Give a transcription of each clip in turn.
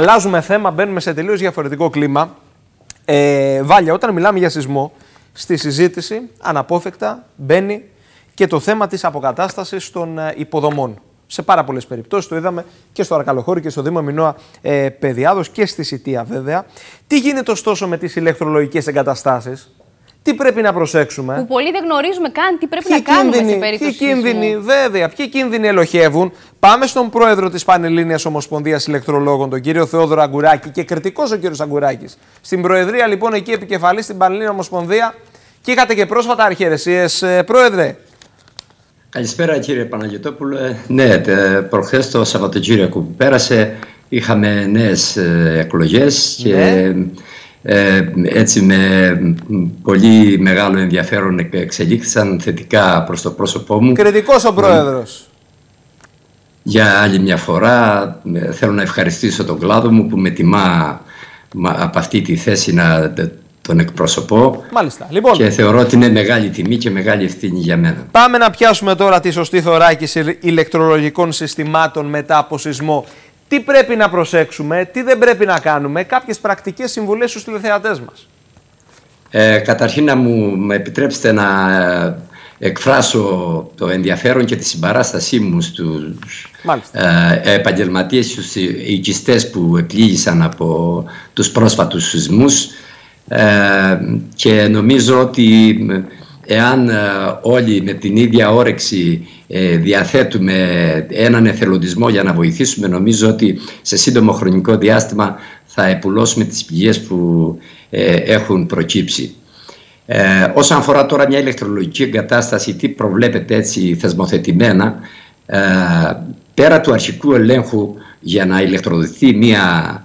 αλλάζουμε θέμα, μπαίνουμε σε τελείως διαφορετικό κλίμα. Βάλια, όταν μιλάμε για σεισμό, στη συζήτηση αναπόφευκτα μπαίνει και το θέμα της αποκατάστασης των υποδομών. Σε πάρα πολλές περιπτώσεις, το είδαμε και στο Αρκαλοχώρι και στο Δήμο Μινώα Παιδιάδος και στη Σιτία βέβαια. Τι γίνεται ωστόσο με τις ηλεκτρολογικές εγκαταστάσεις? Τι πρέπει να προσέξουμε? Που πολλοί δεν γνωρίζουμε καν τι πρέπει να κάνουμε σε περίπτωση ποιοι κίνδυνοι, βέβαια, ποιοι κίνδυνοι ελοχεύουν? Πάμε στον πρόεδρο της Πανελλήνιας Ομοσπονδίας Ηλεκτρολόγων, τον κύριο Θεόδωρο Αγκουράκη, και κριτικός ο κύριος Αγκουράκης. Στην Προεδρία, λοιπόν, εκεί επικεφαλή στην Πανελλήνια Ομοσπονδία, και είχατε και πρόσφατα αρχιερεσίες, πρόεδρε. Καλησπέρα, κύριε Παναγιωτόπουλο. Ναι, προχθές το Σαββατοκύριακο που πέρασε είχαμε νέες εκλογές και έτσι με πολύ μεγάλο ενδιαφέρον εξελίχθησαν θετικά προς το πρόσωπό μου. Κριτικός ο πρόεδρος. Για άλλη μια φορά θέλω να ευχαριστήσω τον κλάδο μου που με τιμά από αυτή τη θέση να τον εκπροσωπώ. Μάλιστα. Λοιπόν, και θεωρώ ότι είναι μεγάλη τιμή και μεγάλη ευθύνη για μένα. Πάμε να πιάσουμε τώρα τη σωστή θωράκιση ηλεκτρολογικών συστημάτων μετά από σεισμό. Τι πρέπει να προσέξουμε, τι δεν πρέπει να κάνουμε, κάποιες πρακτικές συμβουλές στους τηλεθεατές μας. Καταρχήν να μου επιτρέψετε να εκφράσω το ενδιαφέρον και τη συμπαράστασή μου στους επαγγελματίες, στους οικιστές που επλήγησαν από τους πρόσφατους σεισμούς, και νομίζω ότι εάν όλοι με την ίδια όρεξη διαθέτουμε έναν εθελοντισμό για να βοηθήσουμε, νομίζω ότι σε σύντομο χρονικό διάστημα θα επουλώσουμε τις πηγές που έχουν προκύψει. Όσον αφορά τώρα μια ηλεκτρολογική εγκατάσταση, τι προβλέπεται έτσι θεσμοθετημένα? Πέρα του αρχικού ελέγχου για να ηλεκτροδοτηθεί μια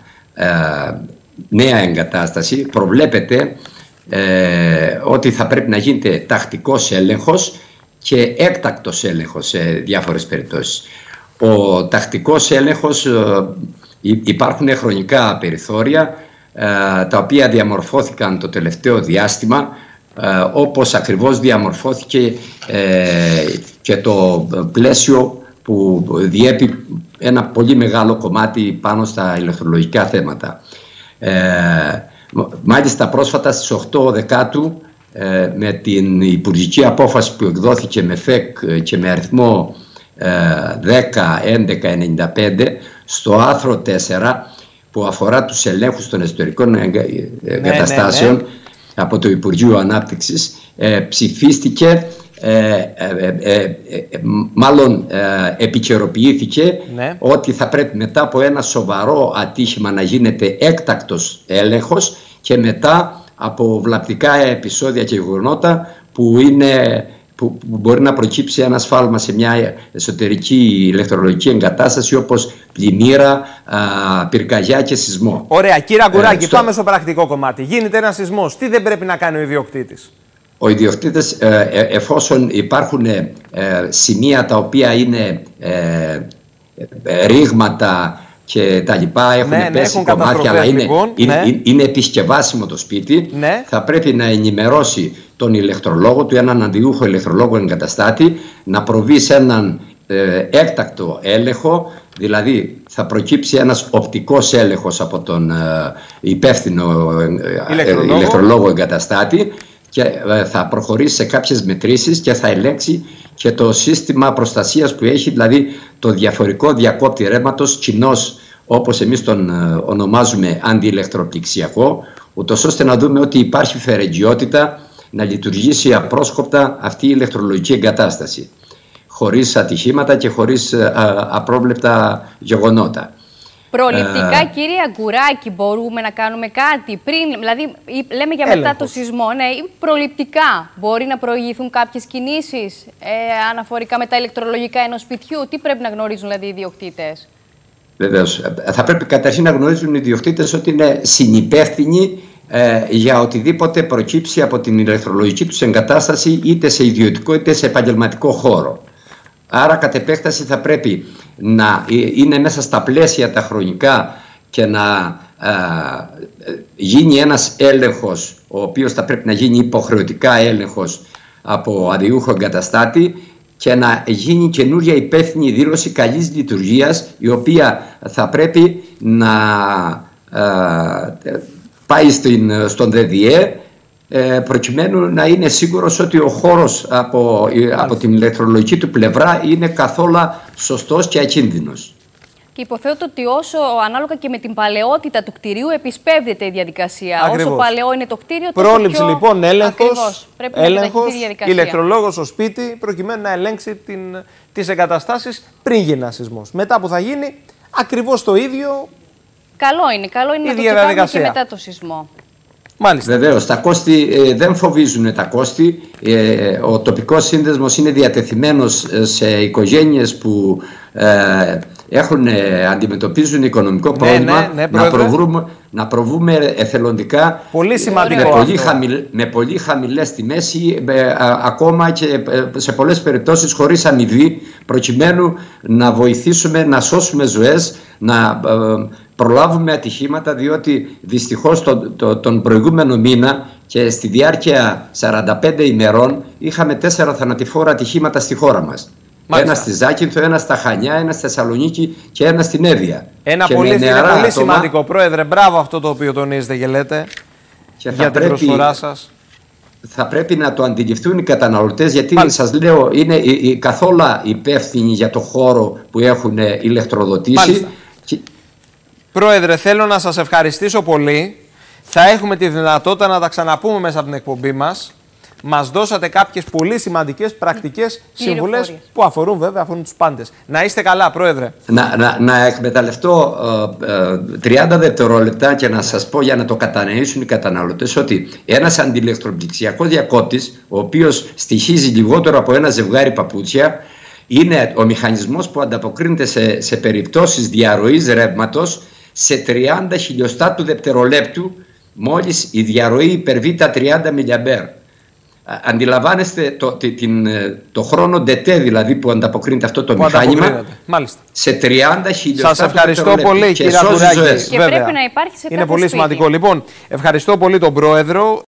νέα εγκατάσταση, προβλέπεται ότι θα πρέπει να γίνεται τακτικός έλεγχος και έκτακτος έλεγχος σε διάφορες περιπτώσεις. Ο τακτικός έλεγχος, υπάρχουν χρονικά περιθώρια τα οποία διαμορφώθηκαν το τελευταίο διάστημα, όπως ακριβώς διαμορφώθηκε και το πλαίσιο που διέπει ένα πολύ μεγάλο κομμάτι πάνω στα ηλεκτρολογικά θέματα. Μάλιστα πρόσφατα στις 8 Δεκάτου, με την υπουργική απόφαση που εκδόθηκε με ΦΕΚ και με αριθμό 10-11-95, στο άρθρο 4 που αφορά τους ελέγχους των εσωτερικών εγκαταστάσεων από το Υπουργείο Ανάπτυξης, ψηφίστηκε, μάλλον επικαιροποιήθηκε, ότι θα πρέπει μετά από ένα σοβαρό ατύχημα να γίνεται έκτακτος έλεγχος και μετά από βλαπτικά επεισόδια και γεγονότα που μπορεί να προκύψει ένα σφάλμα σε μια εσωτερική ηλεκτρολογική εγκατάσταση, όπως πλημμύρα, πυρκαγιά και σεισμό. Ωραία, κύριε Αγκουράκη, πάμε στο πρακτικό κομμάτι. Γίνεται ένα σεισμός, τι δεν πρέπει να κάνει ο ιδιοκτήτης? Ο ιδιοκτήτης, εφόσον υπάρχουν σημεία τα οποία είναι ρήγματα και τα λοιπά, έχουν πέσει κομμάτια, αλλά είναι επισκευάσιμο το σπίτι, θα πρέπει να ενημερώσει τον ηλεκτρολόγο του, έναν αντιούχο ηλεκτρολόγο εγκαταστάτη, να προβεί σε έναν έκτακτο έλεγχο, δηλαδή θα προκύψει ένας οπτικός έλεγχος από τον υπεύθυνο ηλεκτρολόγο εγκαταστάτη, και θα προχωρήσει σε κάποιες μετρήσεις και θα ελέγξει και το σύστημα προστασίας που έχει, δηλαδή το διαφορικό διακόπτη ρεύματος, κοινώς όπως εμείς τον ονομάζουμε αντιηλεκτροπληξιακό, ούτως ώστε να δούμε ότι υπάρχει φερεγγιότητα να λειτουργήσει απρόσκοπτα αυτή η ηλεκτρολογική εγκατάσταση, χωρίς ατυχήματα και χωρίς απρόβλεπτα γεγονότα. Προληπτικά, κύριε Αγκουράκη, μπορούμε να κάνουμε κάτι πριν, δηλαδή λέμε για μετά το σεισμό, προληπτικά μπορεί να προηγηθούν κάποιες κινήσεις αναφορικά με τα ηλεκτρολογικά ενός σπιτιού? Τι πρέπει να γνωρίζουν δηλαδή οι ιδιοκτήτες? Βεβαίως, θα πρέπει καταρχήν να γνωρίζουν οι ιδιοκτήτες ότι είναι συνυπεύθυνοι για οτιδήποτε προκύψει από την ηλεκτρολογική τους εγκατάσταση, είτε σε ιδιωτικό είτε σε επαγγελματικό χώρο. Άρα κατ' επέκταση θα πρέπει να είναι μέσα στα πλαίσια τα χρονικά και να γίνει ένας έλεγχος, ο οποίος θα πρέπει να γίνει υποχρεωτικά έλεγχος από αντιούχο εγκαταστάτη, και να γίνει καινούρια υπεύθυνη δήλωση καλής λειτουργίας, η οποία θα πρέπει να πάει στον ΔΔΕ, προκειμένου να είναι σίγουρος ότι ο χώρος από την ηλεκτρολογική του πλευρά είναι καθόλου σωστός και ακίνδυνος. Και υποθέτω ότι όσο ανάλογα και με την παλαιότητα του κτηρίου επισπεύδεται η διαδικασία. Ακριβώς. Όσο παλαιό είναι το κτίριο, τόσο πρόληψη πιο... λοιπόν, έλεγχος, ηλεκτρολόγος στο σπίτι, προκειμένου να ελέγξει τις εγκαταστάσεις πριν γίνει ένα σεισμός. Μετά που θα γίνει ακριβώς το ίδιο. Καλό είναι να το τσεκάρουμε και μετά το σεισμό. Μάλιστα. Βεβαίως, τα κόστη δεν φοβίζουν τα κόστη. Ο τοπικός σύνδεσμος είναι διατεθειμένος σε οικογένειες που αντιμετωπίζουν οικονομικό πρόβλημα να προβούμε εθελοντικά. Πολύ σημαντικό με πολύ χαμηλές τιμές ή ακόμα και σε πολλές περιπτώσεις χωρίς αμοιβή, προκειμένου να βοηθήσουμε να σώσουμε ζωές, να προλάβουμε ατυχήματα, διότι δυστυχώς τον προηγούμενο μήνα και στη διάρκεια 45 ημερών είχαμε 4 θανατηφόρα ατυχήματα στη χώρα μας. Μάλιστα. Ένα στη Ζάκυνθο, ένα στα Χανιά, ένα στη Θεσσαλονίκη και ένα στην Εύβοια. Είναι πολύ σημαντικό, Πρόεδρε. Μπράβο αυτό το οποίο τονίζετε και λέτε για την προσφορά σας. Θα πρέπει να το αντιληφθούν οι καταναλωτές, γιατί σας λέω είναι καθόλου υπεύθυνοι για το χώρο που έχουν ηλεκτροδοτήσει. Πρόεδρε, θέλω να σας ευχαριστήσω πολύ. Θα έχουμε τη δυνατότητα να τα ξαναπούμε μέσα από την εκπομπή μας. Μας δώσατε κάποιες πολύ σημαντικές πρακτικές συμβουλές που αφορούν τους πάντες. Να είστε καλά, Πρόεδρε. Να εκμεταλλευτώ 30 δευτερόλεπτα και να σας πω, για να το κατανοήσουν οι καταναλωτές, ότι ένας αντιηλεκτροπληξιακός διακόπτης, ο οποίος στοιχίζει λιγότερο από ένα ζευγάρι παπούτσια, είναι ο μηχανισμός που ανταποκρίνεται σε περιπτώσεις διαρροής ρεύματος σε 30 χιλιοστά του δευτερολέπτου, μόλις η διαρροή υπερβεί τα 30 mA. Αντιλαμβάνεστε το χρόνο ντετέ, δηλαδή, που ανταποκρίνεται αυτό το μηχάνημα σε 30 χιλιοστά. Σας ευχαριστώ πολύ, κύριε Αγκουράκη. Και πρέπει να υπάρχει σε κάθε Είναι πολύ σπίτι. σημαντικό. Λοιπόν, ευχαριστώ πολύ τον Πρόεδρο.